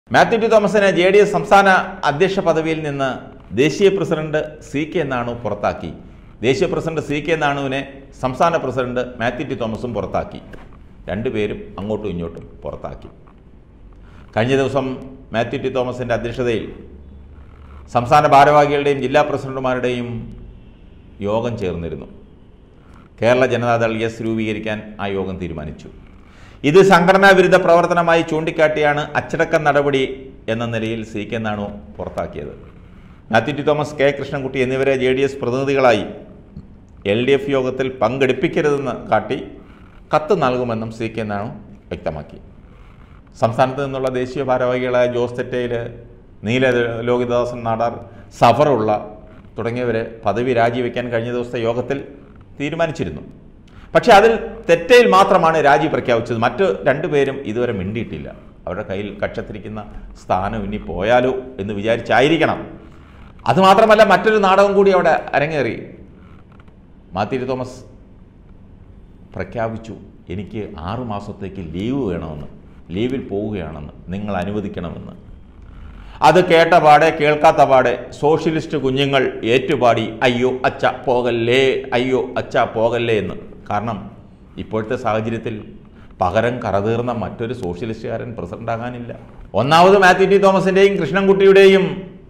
Mathew T തോമസിനെ JDS സംസ്ഥാന അധ്യക്ഷ പദവിയിൽ നിന്ന് ദേശീയ പ്രസിഡന്റ് CK നാണു പുറത്താക്കി. ദേശീയ പ്രസിഡന്റ് CK നാണുവിനെ സംസ്ഥാന പ്രസിഡന്റ് മാത്യു ടി തോമസും പുറത്താക്കി. രണ്ടുപേരും അങ്ങോട്ടും ഇങ്ങോട്ടും പുറത്താക്കി. കഴിഞ്ഞ ദിവസം മാത്യു ടി തോമസിൻ്റെ അധ്യക്ഷതയിൽ സംസ്ഥാന ഭാരവാഹികളുടെയും ജില്ലാ പ്രസിഡന്റുമാരുടെയും യോഗം ചേർന്നിരുന്നു. കേരള ജനതാദൾ എസ് രൂപീകരിക്കാൻ ആ യോഗം തീരുമാനിച്ചു. ഇത് സംഘടനാ വിരുദ്ധ പ്രവർത്തനമായി ചൂണ്ടിക്കാട്ടിയാണ് അച്ചടക്ക നടപടി എന്ന നിലയിൽ CK നാണു പുറത്താക്കിയത്. മാത്യു ടി തോമസ്, K കൃഷ്ണൻകുട്ടി എന്നിവരെ JDS പ്രതിനിധികളായി LDF യോഗത്തിൽ പങ്കെടുപ്പിക്കരുതെന്ന് കാട്ടി കത്ത് നൽകുമെന്നും CK നാണു വ്യക്തമാക്കി. സംസ്ഥാനത്ത് നിന്നുള്ള ദേശീയ ഭാരവാഹികളായ ജോസ് തെറ്റയിൽ, നീല ലോകിദാസൻ നാടാർ, സഫറുള്ള തുടങ്ങിയവരെ പദവി രാജിവെക്കാൻ കഴിഞ്ഞ ദിവസത്തെ യോഗത്തിൽ തീരുമാനിച്ചിരുന്നു. പക്ഷേ അതിൽ തെറ്റയിൽ മാത്രമാണ് രാജി പ്രഖ്യാപിച്ചത്. മറ്റ് രണ്ടുപേരും ഇതുവരെ മിണ്ടിയിട്ടില്ല. അവരുടെ കയ്യിൽ കക്ഷത്തിരിക്കുന്ന സ്ഥാനം ഇനി പോയാലോ എന്ന് വിചാരിച്ചായിരിക്കണം. അതുമാത്രമല്ല, മറ്റൊരു നാടകം കൂടി അവിടെ അരങ്ങേറി. മാത്യു ടി തോമസ് പ്രഖ്യാപിച്ചു, എനിക്ക് 6 മാസത്തേക്ക് ലീവ് വേണമെന്ന്, ലീവിൽ പോവുകയാണെന്ന്, നിങ്ങൾ അനുവദിക്കണമെന്ന്. അത് കേട്ട പാടെ കേൾക്കാത്ത പാടെ സോഷ്യലിസ്റ്റ് കുഞ്ഞുങ്ങൾ ഏറ്റുപാടി അയ്യോ അച്ഛ പോകല്ലേ, അയ്യോ അച്ഛ പോകല്ലേ എന്ന്. കാരണം ഇപ്പോഴത്തെ സാഹചര്യത്തിൽ പകരം കറതീർന്ന മറ്റൊരു സോഷ്യലിസ്റ്റുകാരൻ പ്രസിഡന്റാകാനില്ല. ഒന്നാമത് മാത്യു ടി തോമസിൻ്റെയും കൃഷ്ണൻകുട്ടിയുടെയും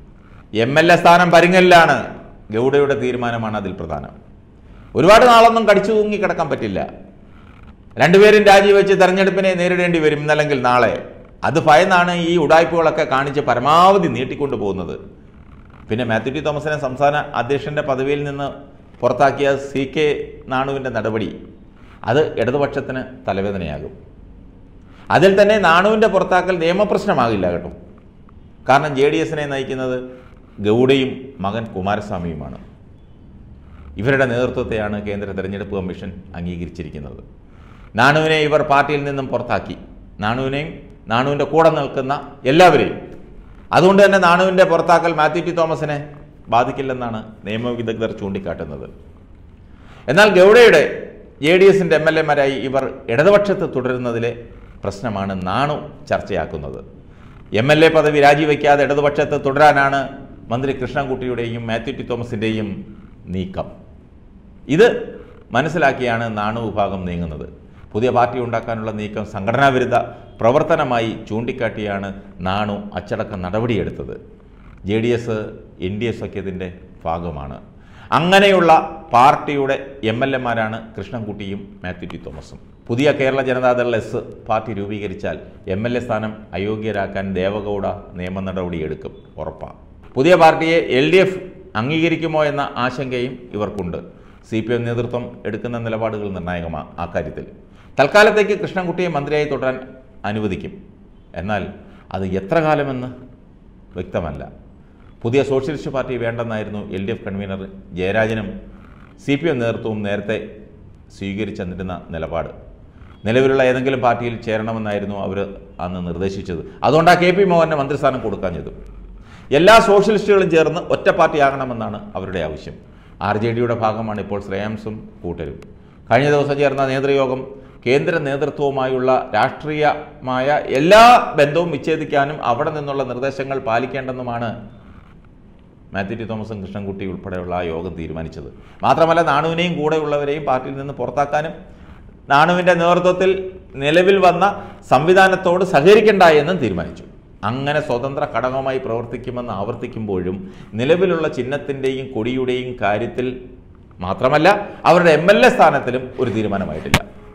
MLA സ്ഥാനം പരിങ്ങലിലാണ്. ഗൗഡയുടെ തീരുമാനമാണ് അതിൽ പ്രധാനം. ഒരുപാട് നാളൊന്നും കടിച്ചു തൂങ്ങി കിടക്കാൻ പറ്റില്ല. രണ്ടുപേരും രാജിവെച്ച് തെരഞ്ഞെടുപ്പിനെ നേരിടേണ്ടി വരും, ഇന്നല്ലെങ്കിൽ നാളെ. അത് ഭയന്നാണ് ഈ ഉടായ്പകളൊക്കെ കാണിച്ച് പരമാവധി നീട്ടിക്കൊണ്ടു പോകുന്നത്. പിന്നെ മാത്യു ടി തോമസിനെ സംസ്ഥാന അധ്യക്ഷൻ്റെ പദവിയിൽ നിന്ന് പുറത്താക്കിയ CK നാണുവിൻ്റെ നടപടി അത് ഇടതുപക്ഷത്തിന് തലവേദനയാകും. അതിൽ തന്നെ നാണുവിൻ്റെ പുറത്താക്കൽ നിയമപ്രശ്നമാകില്ല കേട്ടോ. കാരണം JDSനെ നയിക്കുന്നത് ഗൗഡയും മകൻ കുമാരസ്വാമിയുമാണ്. ഇവരുടെ നേതൃത്വത്തെയാണ് കേന്ദ്ര തെരഞ്ഞെടുപ്പ് കമ്മീഷൻ അംഗീകരിച്ചിരിക്കുന്നത്. നാണുവിനെ ഇവർ പാർട്ടിയിൽ നിന്നും പുറത്താക്കി. നാണുവിനെയും നാണുവിൻ്റെ കൂടെ നിൽക്കുന്ന എല്ലാവരെയും. അതുകൊണ്ട് തന്നെ നാണുവിൻ്റെ പുറത്താക്കൽ മാത്യു ടി തോമസിനെ ബാധിക്കില്ലെന്നാണ് നിയമവിദഗ്ധർ ചൂണ്ടിക്കാട്ടുന്നത്. എന്നാൽ ഗൗഡയുടെ JDSൻ്റെ MLAമാരായി ഇവർ ഇടതുപക്ഷത്ത് തുടരുന്നതിലെ പ്രശ്നമാണ് നാണു ചർച്ചയാക്കുന്നത്. MLA പദവി രാജിവെക്കാതെ ഇടതുപക്ഷത്ത് തുടരാനാണ് മന്ത്രി കൃഷ്ണൻകുട്ടിയുടെയും മാത്യു ടി തോമസിൻ്റെയും നീക്കം. ഇത് മനസ്സിലാക്കിയാണ് നാണു വിഭാഗം നീങ്ങുന്നത്. പുതിയ പാർട്ടി ഉണ്ടാക്കാനുള്ള നീക്കം സംഘടനാ വിരുദ്ധ പ്രവർത്തനമായി ചൂണ്ടിക്കാട്ടിയാണ് നാണു അച്ചടക്ക നടപടിയെടുത്തത്. JDS NDA സഖ്യത്തിൻ്റെ ഭാഗമാണ്. അങ്ങനെയുള്ള പാർട്ടിയുടെ MLAമാരാണ് കൃഷ്ണൻകുട്ടിയും മാത്യു ടി തോമസും. പുതിയ കേരള ജനതാദൾ എസ് പാർട്ടി രൂപീകരിച്ചാൽ MLA സ്ഥാനം അയോഗ്യരാക്കാൻ ദേവഗൗഡ നിയമ നടപടിയെടുക്കും, ഉറപ്പാണ്. പുതിയ പാർട്ടിയെ LDF അംഗീകരിക്കുമോ എന്ന ആശങ്കയും ഇവർക്കുണ്ട്. CPM നേതൃത്വം എടുക്കുന്ന നിലപാടുകൾ നിർണായകമാണ് ആ കാര്യത്തിൽ. തൽക്കാലത്തേക്ക് കൃഷ്ണൻകുട്ടിയെ മന്ത്രിയായി തുടരാൻ അനുവദിക്കും. എന്നാൽ അത് എത്ര കാലമെന്ന് വ്യക്തമല്ല. പുതിയ സോഷ്യലിസ്റ്റ് പാർട്ടി വേണ്ടെന്നായിരുന്നു LDF കൺവീനർ ജയരാജനും CPM നേതൃത്വവും നേരത്തെ സ്വീകരിച്ചെന്നിരുന്ന നിലപാട്. നിലവിലുള്ള ഏതെങ്കിലും പാർട്ടിയിൽ ചേരണമെന്നായിരുന്നു അവർ അന്ന് നിർദ്ദേശിച്ചത്. അതുകൊണ്ടാണ് KP മോഹന് മന്ത്രിസ്ഥാനം കൊടുക്കാഞ്ഞത്. എല്ലാ സോഷ്യലിസ്റ്റുകളും ചേർന്ന് ഒറ്റ പാർട്ടിയാകണമെന്നാണ് അവരുടെ ആവശ്യം. RJDയുടെ ഭാഗമാണ് ഇപ്പോൾ ശ്രേയാംസും കൂട്ടരും. കഴിഞ്ഞ ദിവസം ചേർന്ന നേതൃയോഗം കേന്ദ്ര നേതൃത്വവുമായുള്ള രാഷ്ട്രീയമായ എല്ലാ ബന്ധവും വിച്ഛേദിക്കാനും അവിടെ നിന്നുള്ള നിർദ്ദേശങ്ങൾ പാലിക്കേണ്ടെന്നുമാണ് മാത്യു ടി തോമസും കൃഷ്ണൻകുട്ടി ഉൾപ്പെടെയുള്ള ആ യോഗം തീരുമാനിച്ചത്. മാത്രമല്ല, നാണുവിനെയും കൂടെയുള്ളവരെയും പാർട്ടിയിൽ നിന്ന് പുറത്താക്കാനും നാണുവിൻ്റെ നേതൃത്വത്തിൽ നിലവിൽ വന്ന സംവിധാനത്തോട് സഹകരിക്കേണ്ട എന്നും തീരുമാനിച്ചു. അങ്ങനെ സ്വതന്ത്ര ഘടകമായി പ്രവർത്തിക്കുമെന്ന് ആവർത്തിക്കുമ്പോഴും നിലവിലുള്ള ചിഹ്നത്തിൻ്റെയും കൊടിയുടെയും കാര്യത്തിൽ മാത്രമല്ല അവരുടെ MLA സ്ഥാനത്തിലും ഒരു തീരുമാനമായിട്ടില്ല.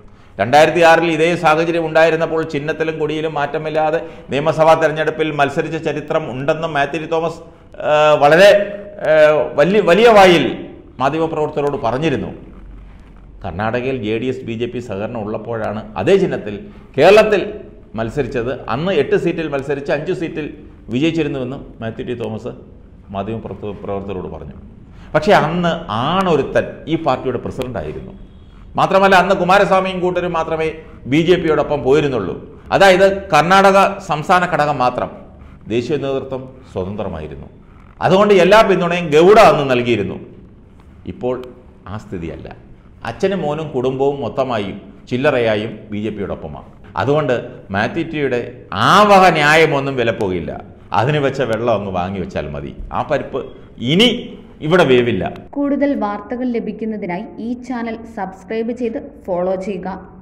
2006 ഇതേ സാഹചര്യം ഉണ്ടായിരുന്നപ്പോൾ ചിഹ്നത്തിലും കൊടിയിലും മാറ്റമില്ലാതെ നിയമസഭാ തെരഞ്ഞെടുപ്പിൽ മത്സരിച്ച ചരിത്രം ഉണ്ടെന്നും മാത്യു ടി തോമസ് വളരെ വലിയ വായിൽ മാധ്യമപ്രവർത്തകരോട് പറഞ്ഞിരുന്നു. കർണാടകയിൽ JDS BJP സഹകരണം ഉള്ളപ്പോഴാണ് അതേ ചിഹ്നത്തിൽ കേരളത്തിൽ മത്സരിച്ചത്. അന്ന് 8 സീറ്റിൽ മത്സരിച്ച് 5 സീറ്റിൽ വിജയിച്ചിരുന്നുവെന്നും മാത്യു ടി തോമസ് മാധ്യമപ്രവർത്തകരോട് പറഞ്ഞു. പക്ഷേ അന്ന് ആണൊരുത്തൻ ഈ പാർട്ടിയുടെ പ്രസിഡന്റായിരുന്നു. മാത്രമല്ല, അന്ന് കുമാരസ്വാമിയും കൂട്ടരും മാത്രമേ BJPയോടൊപ്പം പോയിരുന്നുള്ളൂ. അതായത് കർണാടക സംസ്ഥാന ഘടകം മാത്രം. ദേശീയ നേതൃത്വം സ്വതന്ത്രമായിരുന്നു. അതുകൊണ്ട് എല്ലാ പിന്തുണയും ഗൗഡ അന്ന് നൽകിയിരുന്നു. ഇപ്പോൾ ആ സ്ഥിതിയല്ല. അച്ഛനും മോനും കുടുംബവും മൊത്തമായും ചില്ലറയായും BJPയോടൊപ്പമാണ്. അതുകൊണ്ട് മാത്യു ടിയുടെ ആ വക ന്യായമൊന്നും വിലപ്പോകില്ല. അതിന് വെച്ച വെള്ളം അങ്ങ് വാങ്ങി വെച്ചാൽ മതി. ആ പരിപ്പ് ഇനി ഇവിടെ വേവില്ല. കൂടുതൽ വാർത്തകൾ ലഭിക്കുന്നതിനായി ഈ ചാനൽ സബ്സ്ക്രൈബ് ചെയ്ത് ഫോളോ ചെയ്യുക.